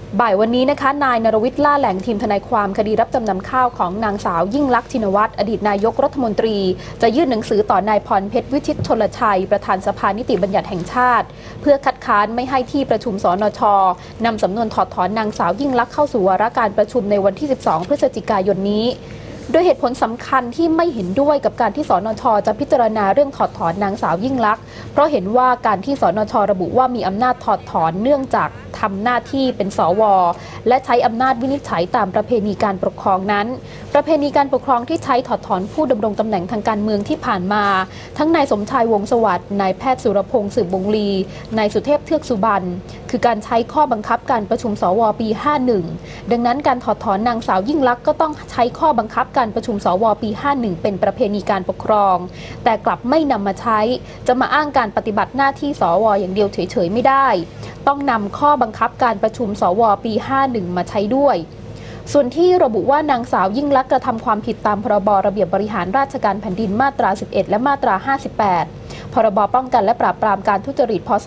บ่ายวันนี้นะคะนายนรวิทย์ล่าแหล่งทีมทนายความคดีรับจำนำข้าวของนางสาวยิ่งลักษณ์ชินวัตรอดีตนายกรัฐมนตรีจะยื่นหนังสือต่อนายพรเพชรวิชิตชลชัยประธานสภานิติบัญญัติแห่งชาติเพื่อคัดค้านไม่ให้ที่ประชุมสนช.นำสำนวนถอดถอนนางสาวยิ่งลักษณ์เข้าสู่วาระการประชุมในวันที่ 12 พฤศจิกายนนี้โดยเหตุผลสำคัญที่ไม่เห็นด้วยกับการที่สนช.จะพิจารณาเรื่องถอดถอนนางสาวยิ่งลักษณ์เพราะเห็นว่าการที่สนช.ระบุว่ามีอำนาจถอดถอนเนื่องจากทำหน้าที่เป็นสว.และใช้อำนาจวินิจฉัยตามประเพณีการปกครองนั้นประเพณีการปกครองที่ใช้ถอดถอนผู้ดำรงตำแหน่งทางการเมืองที่ผ่านมาทั้งนายสมชายวงศ์สวัสดิ์นายแพทย์สุรพงษ์สืบวงลีนายสุเทพเทือกสุบรรณคือการใช้ข้อบังคับการประชุมสว.ปี 51 ดังนั้นการถอดถอนนางสาวยิ่งลักษณ์ก็ต้องใช้ข้อบังคับการประชุมสว.ปี 51 เป็นประเพณีการปกครองแต่กลับไม่นำมาใช้จะมาอ้างการปฏิบัติหน้าที่สว.อย่างเดียวเฉยๆไม่ได้ต้องนำข้อบังคับการประชุมสว.ปี 51 มาใช้ด้วยส่วนที่ระบุว่านางสาวยิ่งลักษณ์กระทำความผิดตามพรบระเบียบบริหารราชการแผ่นดินมาตรา 11 และมาตรา 58 พรบป้องกันและปราบปรามการทุจริต พ.ศ.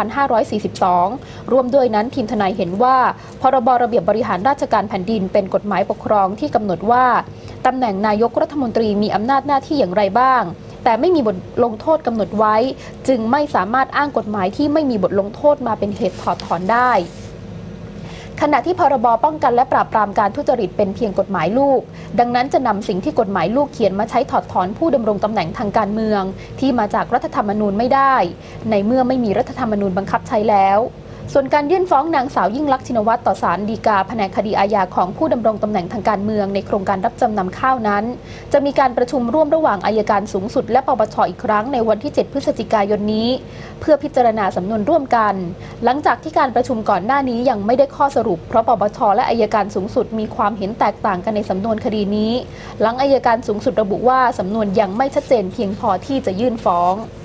2542 ร่วมด้วยนั้นทีมทนายเห็นว่าพรบระเบียบบริหารราชการแผ่นดินเป็นกฎหมายปกครองที่กำหนดว่าตำแหน่งนายกรัฐมนตรีมีอำนาจหน้าที่อย่างไรบ้างแต่ไม่มีบทลงโทษกำหนดไว้จึงไม่สามารถอ้างกฎหมายที่ไม่มีบทลงโทษมาเป็นเหตุถอดถอนได้ขณะที่พรบป้องกันและปราบปรามการทุจริตเป็นเพียงกฎหมายลูกดังนั้นจะนำสิ่งที่กฎหมายลูกเขียนมาใช้ถอดถอนผู้ดำรงตำแหน่งทางการเมืองที่มาจากรัฐธรรมนูญไม่ได้ในเมื่อไม่มีรัฐธรรมนูญบังคับใช้แล้วส่วนการยื่นฟ้องนางสาวยิ่งลักษณ์ชินวัตรต่อศาลฎีกาแผนกคดีอาญาของผู้ดำรงตำแหน่งทางการเมืองในโครงการรับจำนำข้าวนั้นจะมีการประชุมร่วมระหว่างอัยการสูงสุดและปปช.อีกครั้งในวันที่ 7 พฤศจิกายนนี้เพื่อพิจารณาสำนวนร่วมกันหลังจากที่การประชุมก่อนหน้านี้ยังไม่ได้ข้อสรุปเพราะปปช.และอัยการสูงสุดมีความเห็นแตกต่างกันในสำนวนคดีนี้หลังอัยการสูงสุดระบุว่าสำนวนยังไม่ชัดเจนเพียงพอที่จะยื่นฟ้อง